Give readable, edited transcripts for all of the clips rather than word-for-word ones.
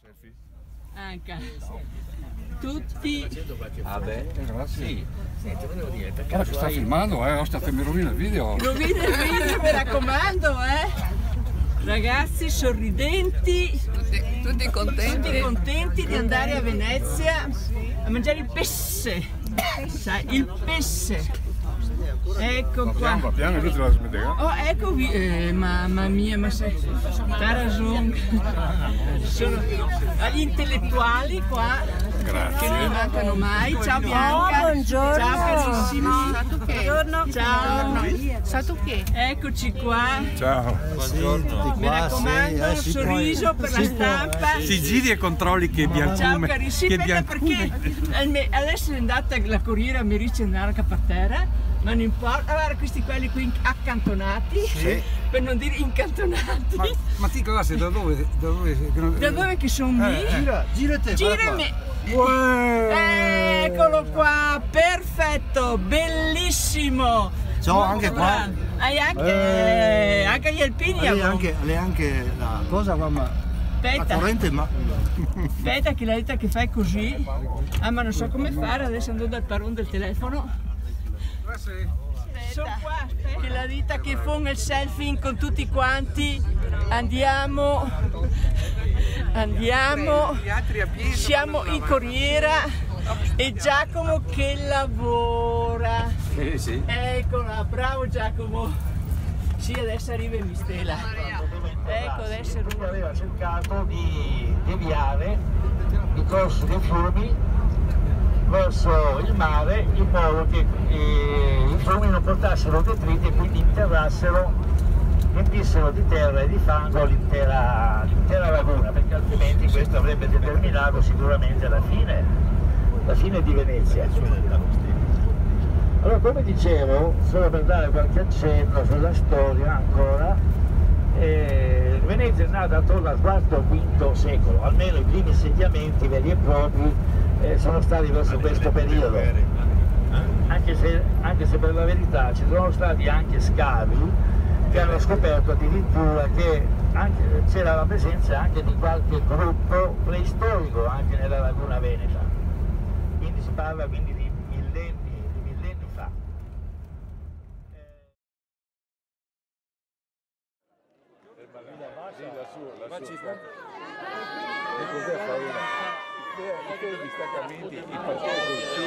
Selfie? Anche tutti. Ah beh, grazie. Sì. Senti, volevo dire, per caso sta filmando, state mi rovina il video. Rovina il video, mi raccomando, Ragazzi sorridenti, Tutti contenti di andare a Venezia a mangiare il pesce. Sai, il pesce. Ecco qua. Piano, lui te la smetteva. Oh, ecco qui, mamma mia, ma sei. T'ha ragione. Sono agli intellettuali qua. Grazie. Che non mancano mai. Ciao Bianca. Buongiorno. Ciao carissimi. Buongiorno. Ciao. Sa tu che? Eccoci qua. Ciao. Buongiorno. Mi raccomando, un sorriso per la stampa. Si giri e controlli che biancume. Ciao carissimi, perché adesso è andata la corriera a Merice Narca per terra. Ma non importa, guarda questi quelli qui accantonati, Sì. per non dire incantonati. Ma ti classe da dove? Da dove che sono lì? Girate. Girami! Eccolo qua, perfetto, bellissimo! Ciao, anche qua. Hai anche gli alpini? Lei anche la cosa, mamma. La Aspetta, corrente, ma aspetta che la dita che fai così. Ah, ma non so come fare, adesso ando dal paron del telefono. Sono qua, che la dita che fa il selfie con tutti quanti. Andiamo, siamo in corriera e Giacomo che lavora. Sì. Eccola, bravo Giacomo. Sì, adesso arriva in Mistela. Ecco, adesso arriva. Aveva cercato di deviare il corso dei fiumi verso il mare in modo che i fiumi non portassero detriti e quindi riempissero di terra e di fango l'intera laguna, perché altrimenti questo avrebbe determinato sicuramente la fine di Venezia. Allora, come dicevo, solo per dare qualche accenno sulla storia ancora, Venezia è nata attorno al IV-V secolo, almeno i primi insediamenti veri e propri sono stati verso questo periodo, anche se per la verità ci sono stati anche scavi che hanno scoperto addirittura che c'era la presenza anche di qualche gruppo preistorico anche nella laguna veneta, quindi si parla quindi di millenni fa. Gli staccamenti, i parcheggi,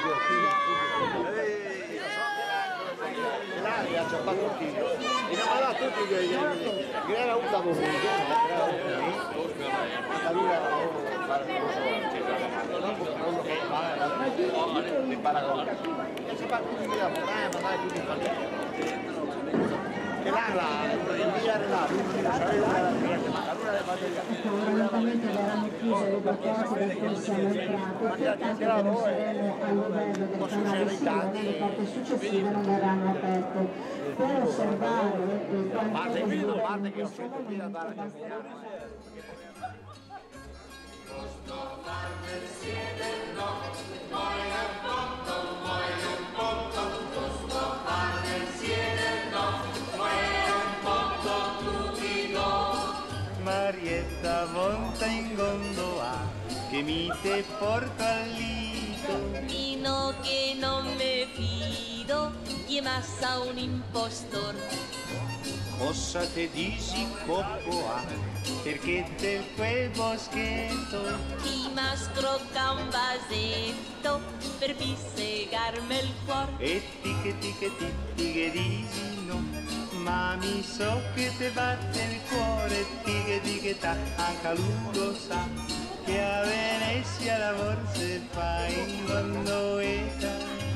L'aria ci ha fatto un chilo e ne ha dato tutti che era un lavoro Sicuramente verranno chiuse le porte del consiglio entrate, tanto che non saremo al livello del canale Silone, le porte successive non verranno aperte. Per osservare quanto che ho scelto qui da dare Marietta volta in gondola che mi te porto al lido. Dino che non me fido, gli massa un impostor. Cosa te dici coppoa, perché del quel boschetto Ti mascrocca un vasetto per pissegarmi il cuore. e ti che dici no, ma mi so che te batte il cuore, ti che ta, anche lui lo sa, che a Venezia la forse fai quando età.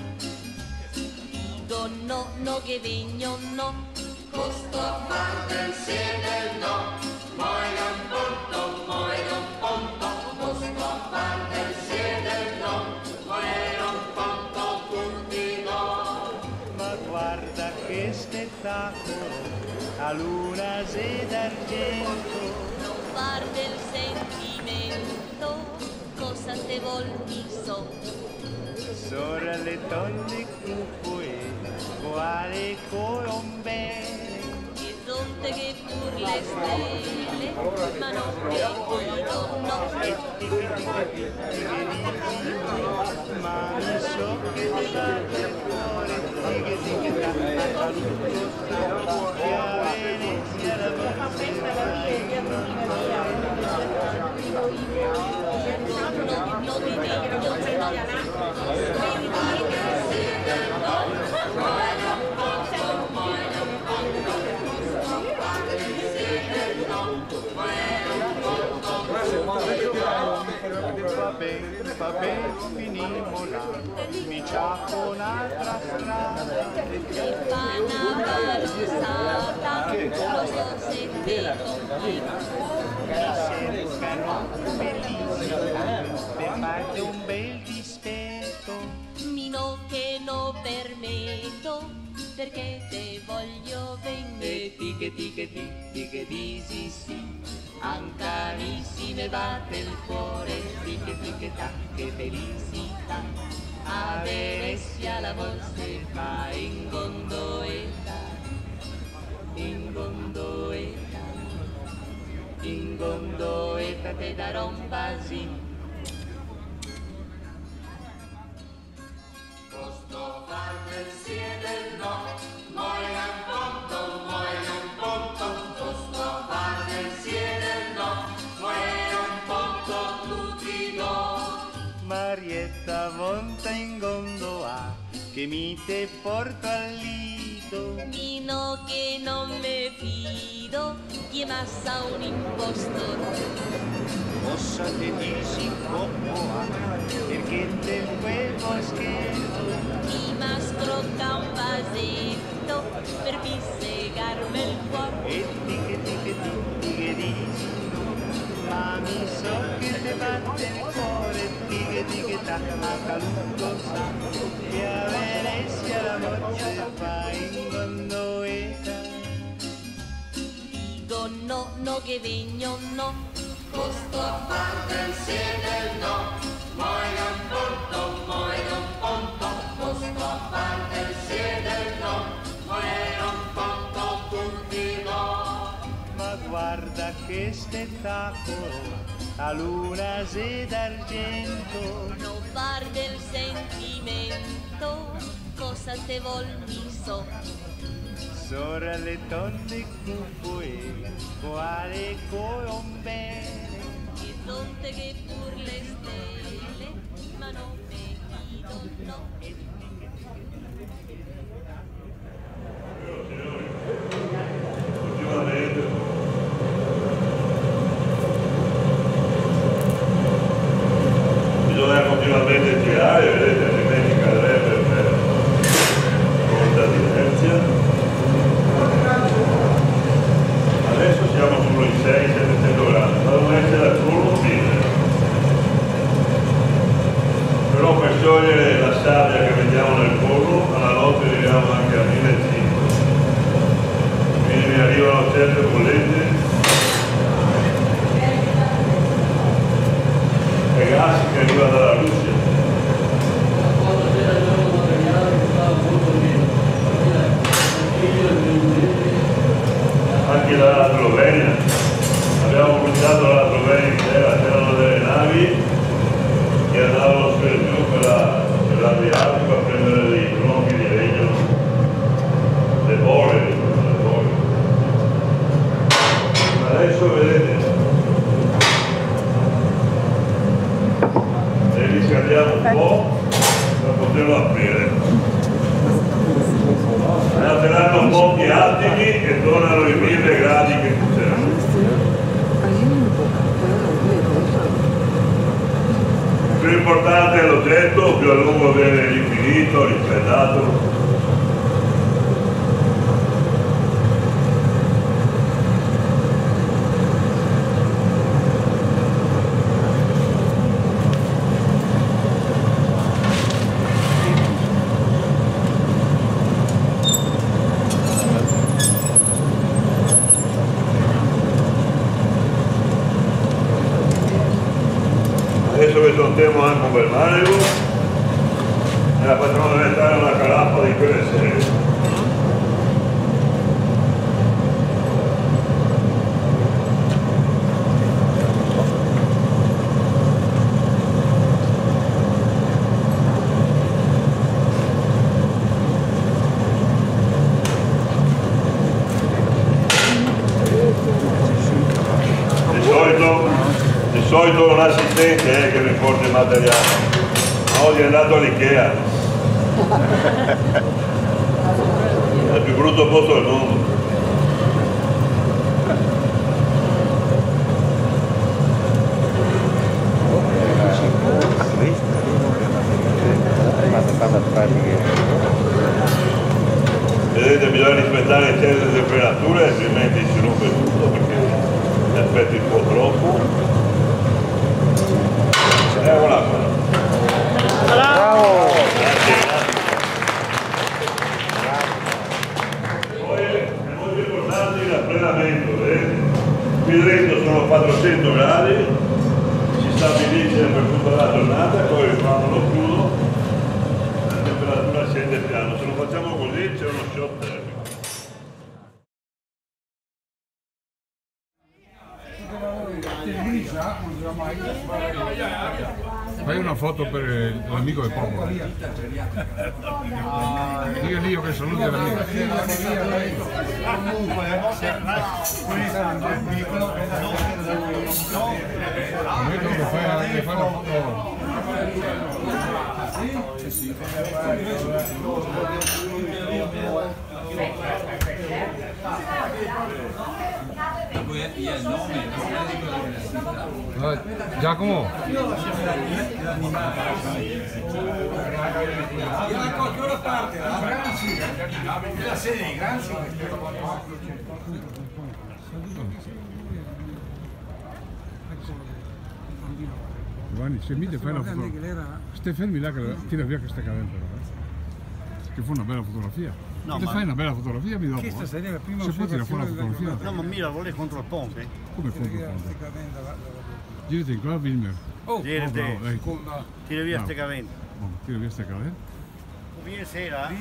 Dico no che vegno no. Costo a parte insieme no, muoio un punto, costo a parte insieme no, muoio un punto tutti no. Ma guarda che spettacolo, a luna d'argento. Non far del sentimento, cosa te volti so. Sora le tonne cupoe, quale colombe. Che fronte che pur le stelle, ma non mi fido, no. Ma mi so che ti batte il cuore, tighe tighe da Andalusia, che a Venezia la va bene, finimo là, mi ciappo un'altra strada. Mi fa una balanzata, lo so se te convinco. Mi cercano bellissima, per farti un bel dispetto. Mino che non permetto, perché te voglio bene. Tighe disi sì, ancarissime batte il cuore, tighe ta, che felicità. A Venezia la voce fa in gondoletta, in gondoletta, in gondoletta te darò un basino. Posso far pensiero no, moina un ponto, posso far pensiero no, moina un ponto tutti no. Marietta monta in gondola, che mi te porto al lido. Mino che non me fido, chi massa un impostor. Possa te dirsi coppola, perché te fuego scherzo. Chi mascrocca un vasetto, per fissegarmi il cuore. E tighe disi, ma mi so che te batte il cuore, tighe ta, a caluto sa, che a Venezia la voce fa in gondoletta. Dico no, no che vegno no. Posto a parte insieme no, moina un ponto, posto a parte insieme no, moina un ponto tutti no. Ma guarda che spettacolo, a luna se d'argento. Non far del sentimento, cosa te vol mi so. Sora le tonne cupoe, quale colombe. Che tonte che pur le stelle, ma non me fido, no. Bisogna continuamente girare, vedete, altrimenti cadrebbe per molta inerzia. Adesso siamo solo in 600-700 gradi, ma devono essere a curvo fine. Però per sciogliere la sabbia che vediamo nel pollo, alla notte arriviamo anche a 1500. Quindi mi arrivano certe bollette e gas che arriva dalla Russia. Anche dalla Slovenia, abbiamo cominciato la Slovenia intera, c'erano delle navi che andavano su e giù per l'Adriatico a prendere dei tronchi di legno, le bore. Adesso vedete, ne riscaldiamo un po' per poterlo aprire. Alterando un po' di attimi e tornano i 1000 gradi che c'erano. Più importante è l'oggetto, più a lungo viene rifinito, riscaldato. Adesso che soltiamo anche un bel manico e la facciamo diventare una carappa di quelle serie. contente che mi porti il materiale. Oggi è andato all'Ikea. È il più brutto posto del mondo. Vedete, bisogna rispettare certe temperature, altrimenti si rompe tutto perché ti aspetti un po' troppo. Voilà. Bravo! Grazie, grazie. Poi è molto importante il raffreddamento, vedete? Qui dentro sono 400 gradi, si stabilisce per tutta la giornata, poi quando lo chiudo la temperatura scende piano. Se lo facciamo così c'è uno shock termico. Fai una foto per l'amico del popolo. Io che saluti l'amico. Che fai la foto. Giacomo. Giovanni, se mi fai una fotografia, stai fermi là che tira via questa cadente, che fa una bella fotografia. No, se fai una bella fotografia mi dopo. Questa seria la prima se può tirare fuori la fotografia. No, ma mi la vuole contro il ponte. Come contro il ponte? Girati in qua, Wilmer. Girati. Tira via ste cadente. Tira via ste cadente. Vieni sera?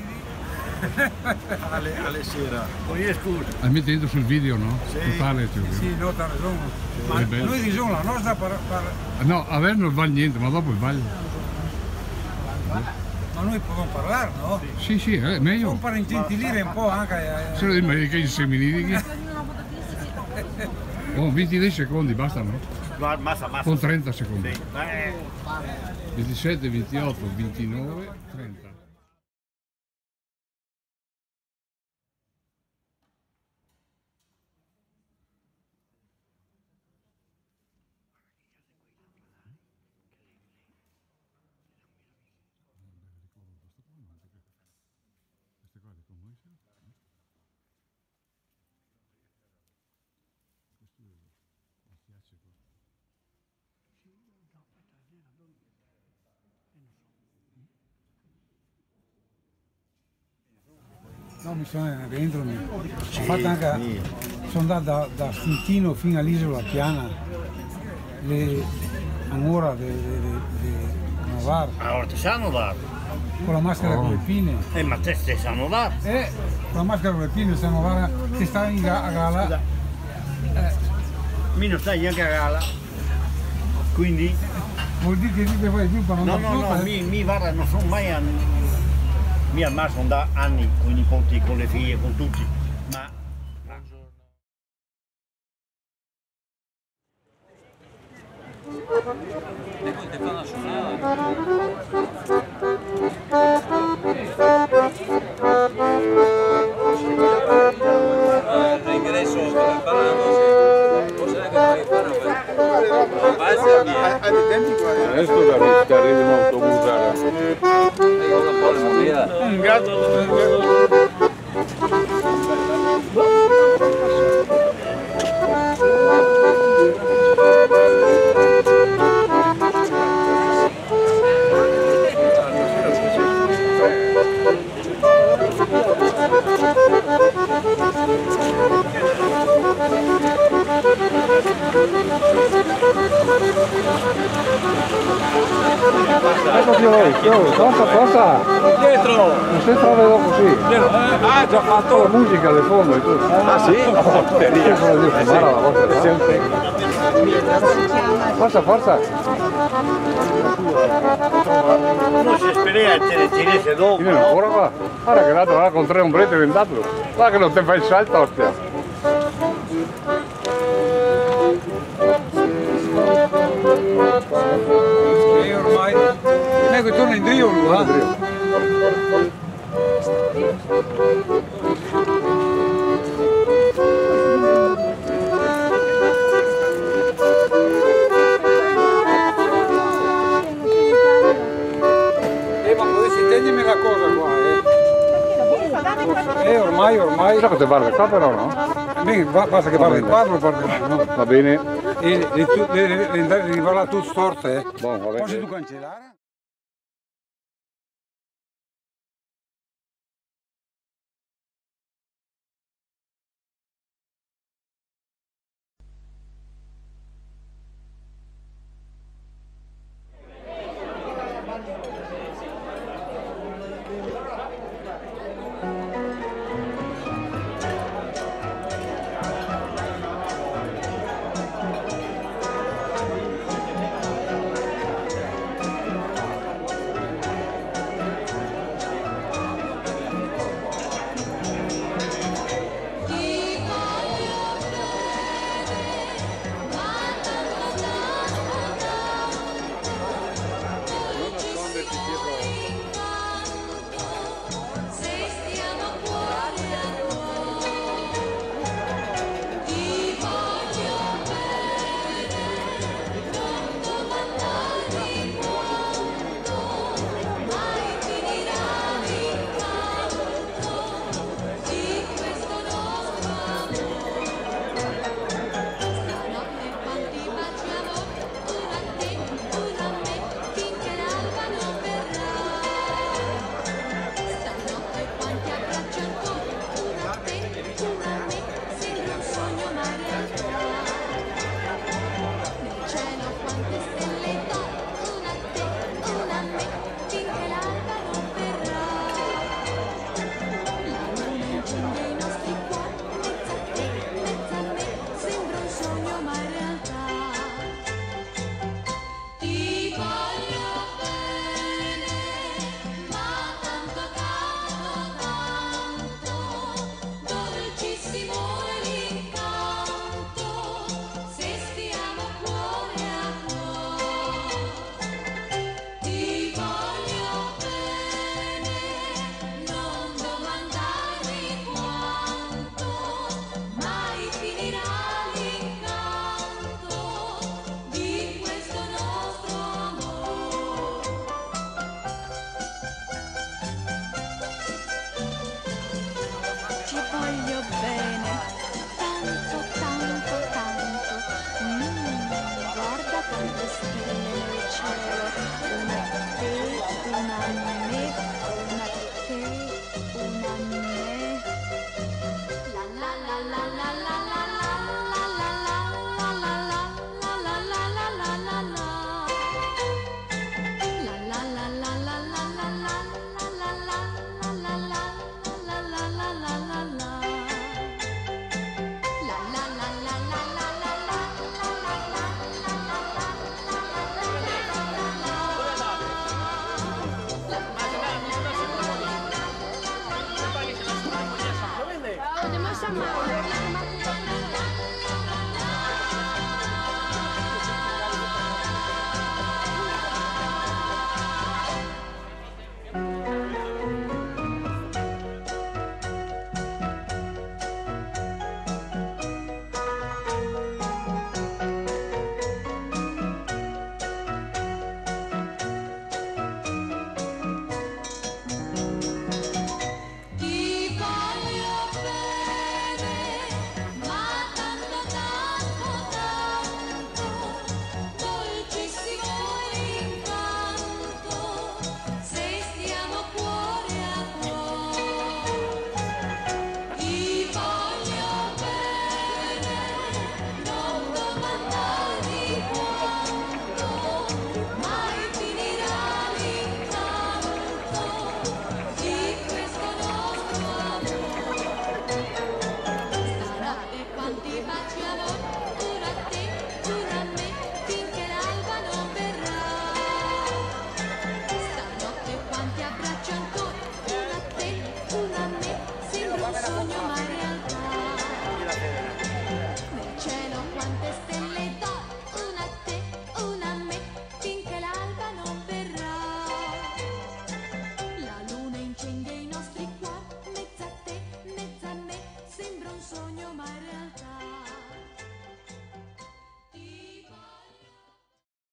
alle sera. Vieni scusa. Hai messo dentro sul video, no? Sì. Totale, sì, no, t'ha ragione. Ma noi diciamo la nostra No, a me non va niente, ma dopo sbaglio. Ma noi possiamo parlare, no? Sì, è meglio. Per ingentilire un po' anche. Se lo dico che i seminidi. Oh, 22 secondi, basta, no? Massa. Con 30 secondi. Sì. 27, 28, 29, 30. No, mi sono dentro, ho fatto anche, sono andato da Stintino fino all'isola Piana, ancora di Novara. Allora ti sanno dare? Con la maschera con le pinne. Ma te ti sanno dare? Con la maschera con le pinne, se Novara che sta a gala. Mi non stai neanche a gala, quindi... Vuol dire che ti fai più per non No, mi guarda, non sono mai mi al mare sono da anni con i nipoti, con le figlie, con tutti, ma... L'ingresso come parlando, cosa che fare? Adesso che arrivi un autobus. Un gatto. Forza! Dietro! Non si trova così. Ah, già fatto! La musica del fondo e tutto. Ah sì? Forza! Non si spera e ti riesce dopo. Vieni ancora qua. Guarda che l'altro là con 3 ombrette è andato. Guarda che non ti fai il salto, ostia. torna in Drio lui, ma potessi intendermi la cosa qua, ormai... Però potete guardare qua però, no? Bene, basta che parla il quadro, no? Va bene. E devi parlare tutto storte, Buon, va bene. Posso tu cancellare?